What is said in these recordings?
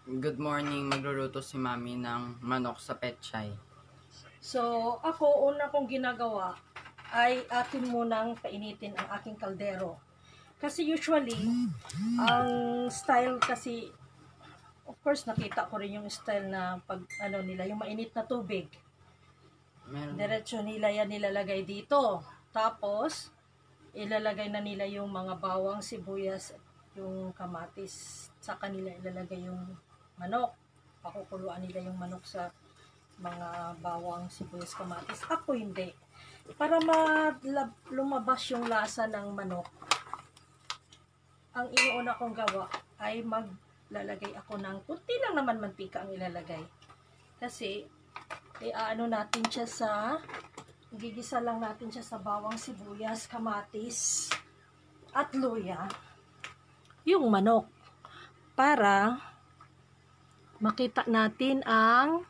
Good morning, magluluto si Mami ng manok sa Pechay. So, ako, una kong ginagawa ay atin munang painitin ang aking kaldero. Kasi usually, ang style kasi, of course, nakita ko rin yung style na pag, nila, yung mainit na tubig. Diretso nila yan nilalagay dito. Tapos, ilalagay na nila yung mga bawang, sibuyas, yung kamatis. Sa kanila ilalagay yung manok. Pakukuluan nila yung manok sa mga bawang, sibuyas, kamatis. Ako hindi. Para lumabas yung lasa ng manok, ang inuuna kong gawa ay maglalagay ako ng kunti lang naman mantika ang ilalagay. Kasi, natin siya gigisa lang natin siya sa bawang, sibuyas, kamatis, at luya, yung manok. Para makita natin ang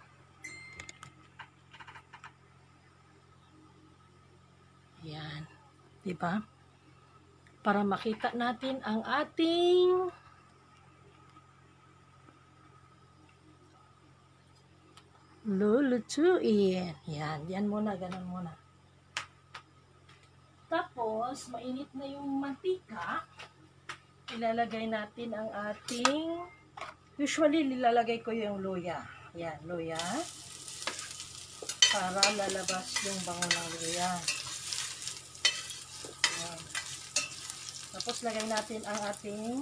yan, di ba? Para makita natin ang ating lulutuin. Yan muna, ganun muna. Tapos, mainit na yung mantika. Ilalagay natin ang ating, usually nilalagay ko yung luya. Yan, luya. Para lalabas yung bango ng luya. Yan. Tapos, lagay natin ang ating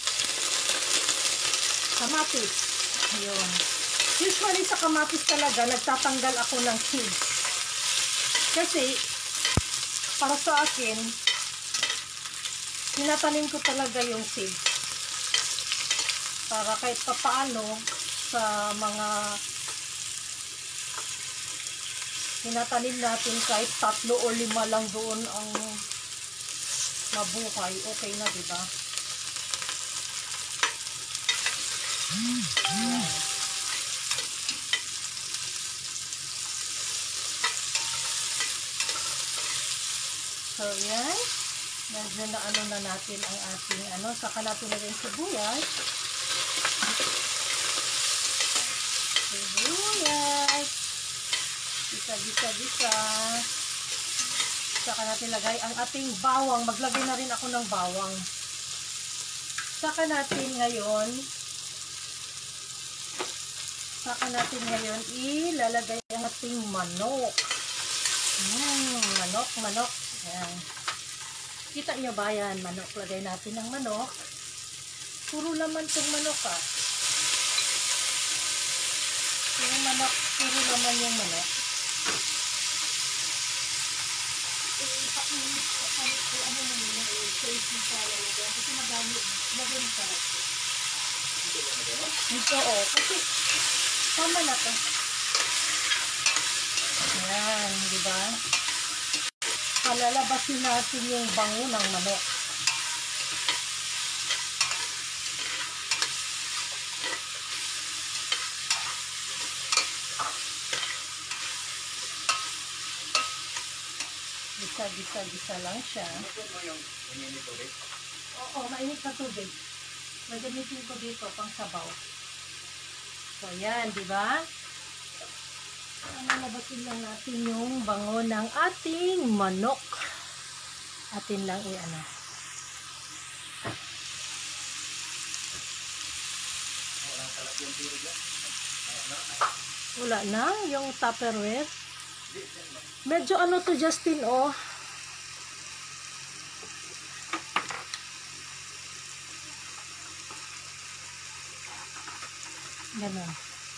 kamatis. Yun. Usually sa kamatis talaga, nagtatanggal ako ng seeds. Kasi, para sa akin, tinatanim ko talaga yung seeds. Para kahit papaano, sa mga tinatanim natin, kahit 3 o 5 lang doon ang mabuhay, okay na, diba? Ayan. So, yan. Nandiyan na natin ang ating saka natin na rin sibuyas. Sibuyas. Gisa. Saka natin lagay ang ating bawang. Maglagay na rin ako ng bawang. Saka natin ngayon ilalagay ang ating manok. Manok. Ayan. Kita nyo ba yan? Manok. Lagay natin ng manok. Puro laman itong manok Yung manok, puro laman yung manok. Kasi madami. Lagay mo sarap. Ito kasi tama na to. Ayan, diba? Palalabasin natin yung bango ng manok. Gisa lang siya. Oo, mainit na tubig. Magamitin ko dito pang sabaw. So, yan, diba? Labasin lang natin yung bango ng ating manok. Atin lang Wala na yung Tupperware. Medyo to, Justin, Ganon.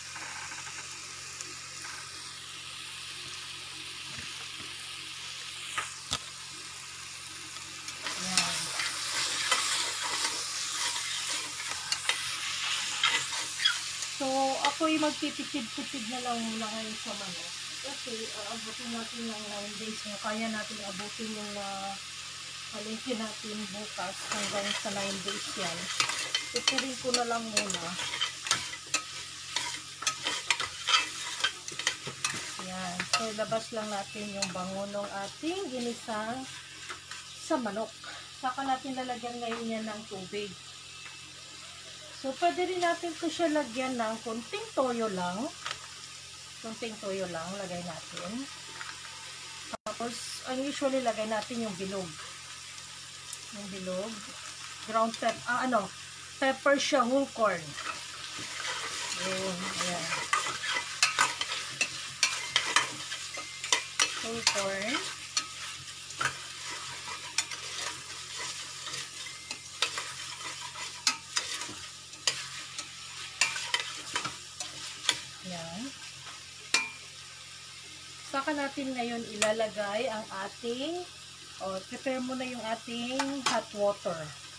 Yan. So, ako'y magtitipid-tipid na lang muna ngayon sa manok. Kasi, abutin natin ng 9 days. Kaya natin abutin yung palengke natin bukas hanggang sa 9 days yan. Tuturin ko na lang muna. Yan. So, labas lang natin yung bango ng ating ginisang sa manok. Saka natin lalagyan ngayon yan ng tubig. So, pwede rin natin ito siya lagyan ng konting toyo lang. Konting toyo lang, lagay natin. Tapos, ang usually lagay natin yung bilog. Yung bilog. Ground pepper, pepper siya, whole corn. Yun, ayan. Whole corn. Ayan. Saka natin ngayon ilalagay ang ating, prepare mo na yung ating hot water.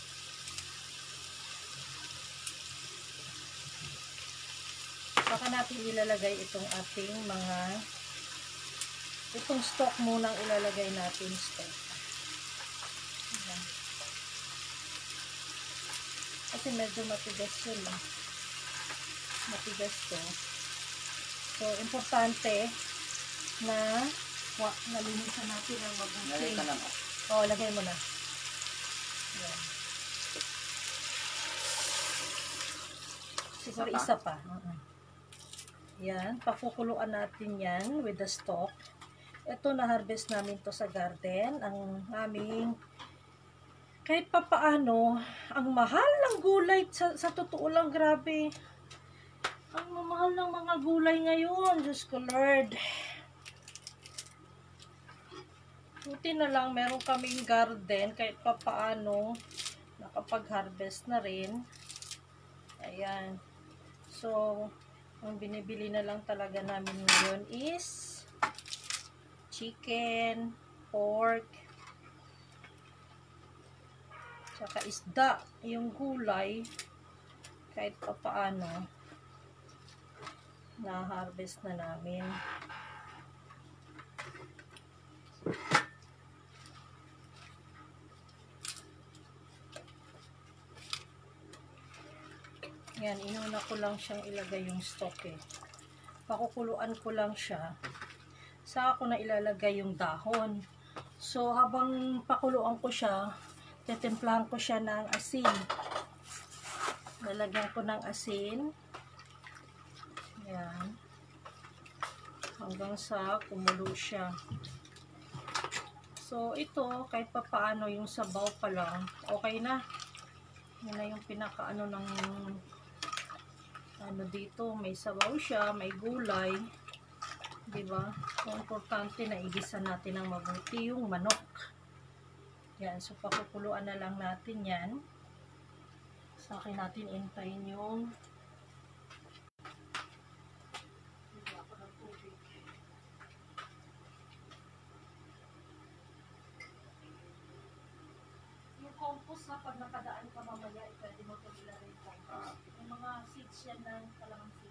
Saka natin ilalagay itong ating itong stock munang ilalagay natin stock. Ayan. Kasi medyo matigas yun. Matigas to. So, importante na nalinisan natin ang mabuti. Lagay ka na ba? Oo, lagay mo na. Ayan. Siguro isa pa. Yan, pakukuluan natin yan with the stock. Ito, na-harvest namin to sa garden. Ang aming, kahit pa paano, ang mahal ng gulay, sa totoo lang, grabe. Ang mamahal ng mga gulay ngayon, Diyos ko Lord. Buti na lang, meron kaming garden, kahit pa paano, nakapag-harvest na rin. Ayan. So, ang binibili na lang talaga namin ngayon is chicken, pork, tsaka isda. Yung gulay, kahit pa paano, na-harvest na namin. Yan, inuna ko lang siyang ilagay yung stock eh. Pakukuluan ko lang siya. Saka ko na ilalagay yung dahon. So, habang pakuluan ko siya, titimplahan ko siya ng asin. Lalagyan ko ng asin. Yan. Hanggang sa kumulo siya. So, ito, kahit pa paano, yung sabaw pa lang, okay na. Yan na yung pinakaano ng dito, may sabaw siya, may gulay, diba? So, importante na igisa natin ng mabuti yung manok. Yan, so pakukuluan na lang natin yan. Sa akin natin intayin yung compost na pag nakadaan ka mamaya, pwede mo ito ilagay yung compost. Yung mga seeds yan ng kalamansi.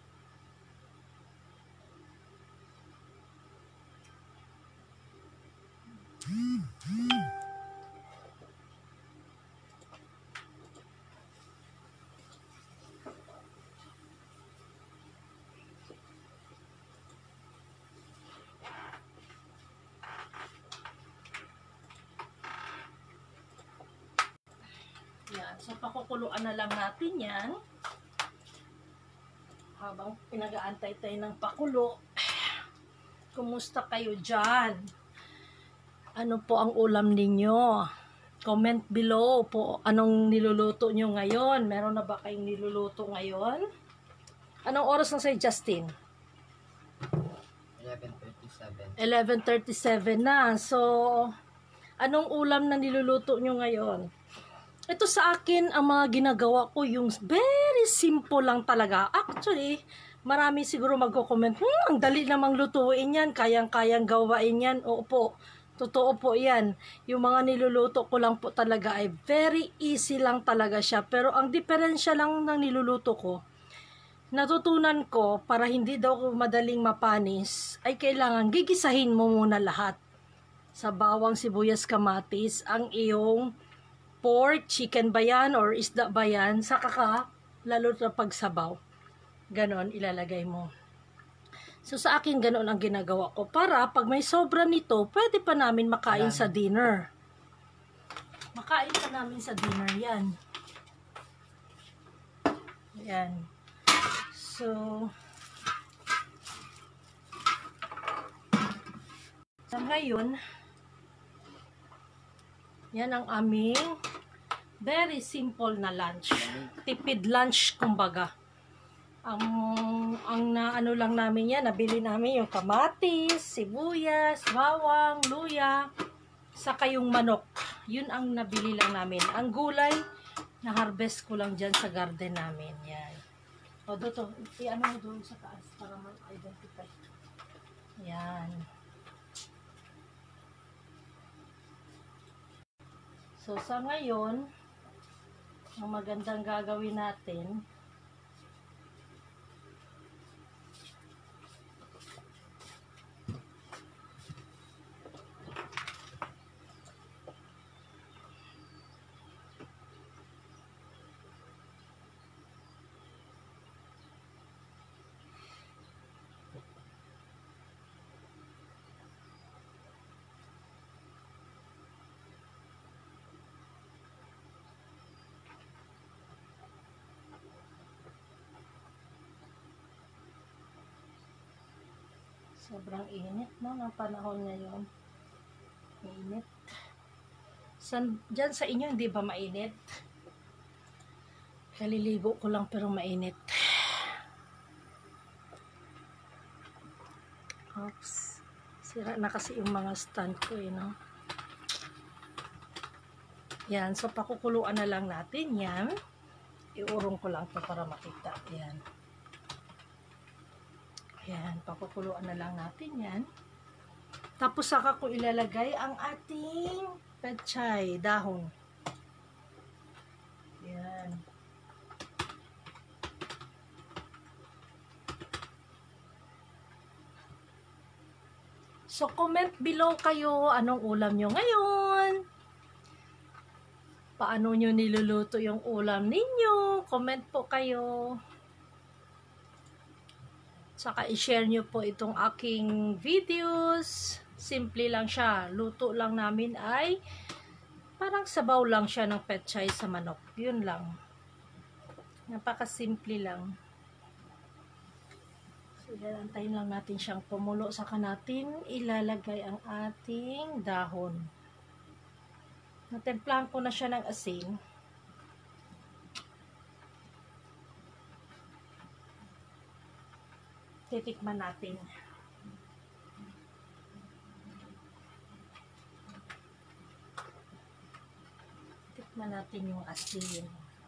Yan. So, pakukuluan na lang natin yan. Habang pinag-aantay tayo ng pakulo. Kumusta kayo dyan? Ano po ang ulam ninyo? Comment below po anong niluluto nyo ngayon. Meron na ba kayong niluluto ngayon? Anong oras na sa'yo, Justin? 11:37. 11:37 na. So, anong ulam na niluluto nyo ngayon? Ito sa akin, ang mga ginagawa ko, yung very simple lang talaga. Actually, marami siguro magko-comment, ang dali namang lutuin yan, kayang-kayang gawain yan. Oo po, totoo po yan. Yung mga niluluto ko lang po talaga ay very easy lang talaga siya. Pero ang diferensya lang ng niluluto ko, natutunan ko para hindi daw madaling mapanis, ay kailangan gigisahin mo muna lahat. Sa bawang, sibuyas, kamatis, ang iyong pork, chicken ba yan, or isda ba yan, saka ka, lalo na pagsabaw. Ganon, ilalagay mo. So, sa akin, ganon ang ginagawa ko. Para, pag may sobra nito, pwede pa namin makain sa dinner. Makain pa namin sa dinner yan. Yan. So, sa ngayon, yan ang aming very simple na lunch. Tipid lunch, kumbaga. Ang na ano lang namin yan, nabili namin yung kamatis, sibuyas, bawang, luya, saka yung manok. Yun ang nabili lang namin. Ang gulay, na-harvest ko lang dyan sa garden namin. Yan. O, doon, i-ano mo doon sa taas para ma-identify. Yan. So, sa ngayon, ang magandang gagawin natin, sobrang init, no, ng panahon ngayon. Init. Diyan sa inyo, hindi ba mainit? Kaliligo ko lang pero mainit. Oops. Sira na kasi yung mga stand ko, no? Yan. So, pakukuluan na lang natin yan. Iurong ko lang to para makita. Yan. Yan. Pakukuluan na lang natin yan. Tapos, saka ko ilalagay ang ating pechay, dahon. Yan. So, comment below kayo anong ulam nyo ngayon. Paano nyo niluluto yung ulam ninyo? Comment po kayo. Saka i-share nyo po itong aking videos. Simple lang siya. Luto lang namin ay parang sabaw lang siya ng pechay sa manok. Yun lang. Napaka-simple lang. So, antayin lang natin siyang pumulo. Saka natin ilalagay ang ating dahon. Natemplahan ko na siya ng asin. Titikman natin. Tikman natin yung asin.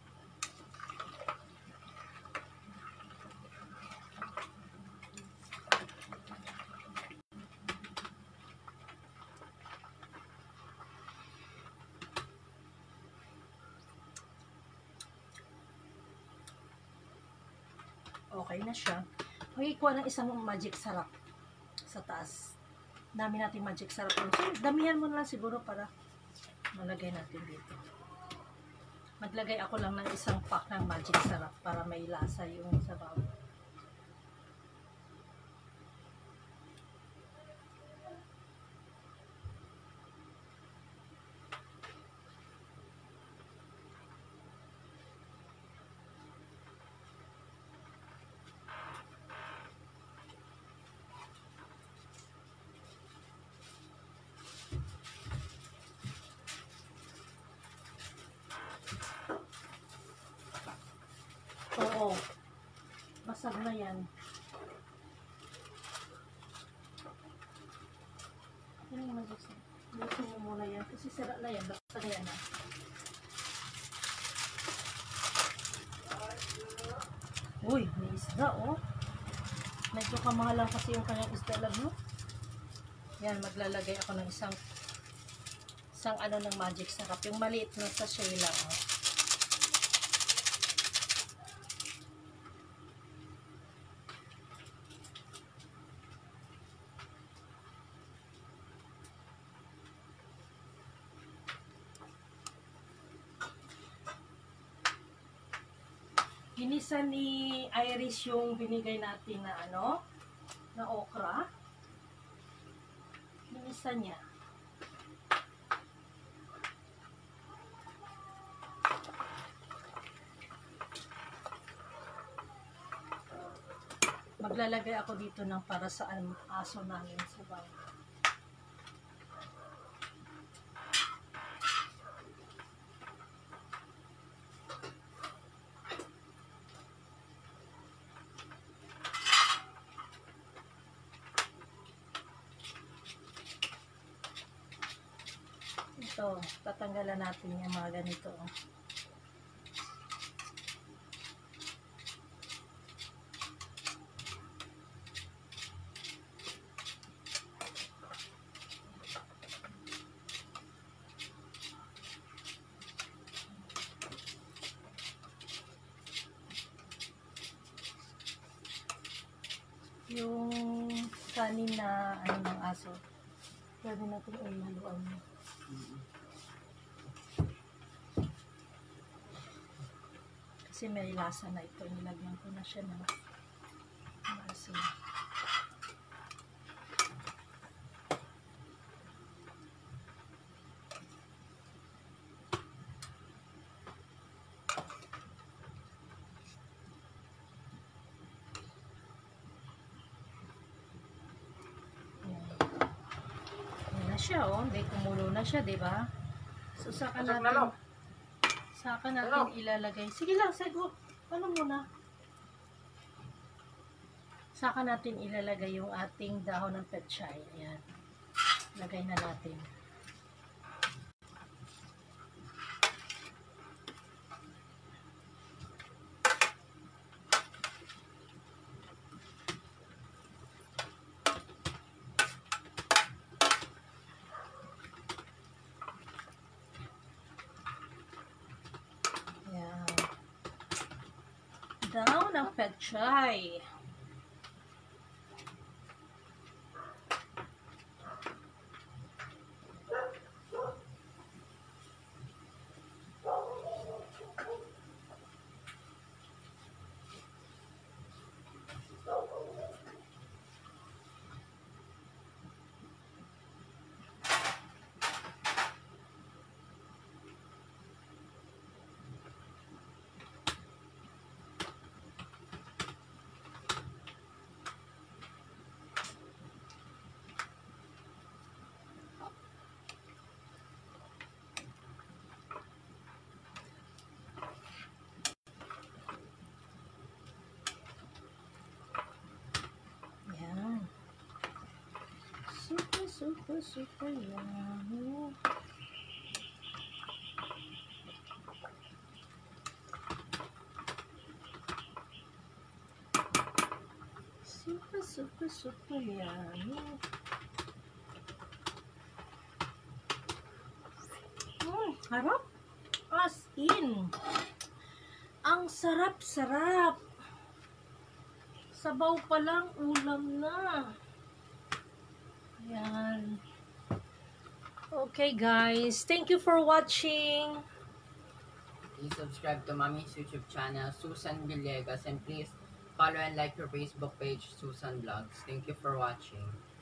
Okay na siya. Magikuha ng isang magic sarap sa taas. Dami natin magic sarap. So, damihan mo na lang siguro para malagay natin dito. Maglagay ako lang ng isang pack ng magic sarap para may lasa yung sabaw. Oo. Basag na yan. Ano yung magic sarap? Lusin mo muna yan. Kasi sira na yan. Basag na yan. Uy, may isda, oh. Medyo kamahalan kasi yung kanyang isda lang, no? Yan, maglalagay ako ng isang ano ng magic sarap. Yung maliit na sachet lang, oh. Ginisa ni Iris yung binigay natin na ano, na okra. Ginisa niya. maglalagay ako dito ng para sa aso namin sa bahay. Ito, tatanggalan natin yung mga ganito. Yung kanin na ano ng aso, pwede natin ihaluan mo. Kasi may lasa na ito. Nilagyan ko na siya ng asin. Yan na siya, oh. May kumulo na siya, di ba? So, saka natin ilalagay. Sige lang, sago. Ano muna? Saka natin ilalagay yung ating dahon ng pechay. Ayan. Lagay na natin. Ayan. Dahon ng pechay. Ayan. Super yummy. Super yummy. Harap. As in. Ang sarap-sarap. Sabaw pa lang, ulam na. Ayan. Okay guys, thank you for watching. Please subscribe to Mommy's YouTube channel, Susan Villegas, and please follow and like her Facebook page, Susan Vlogs. Thank you for watching.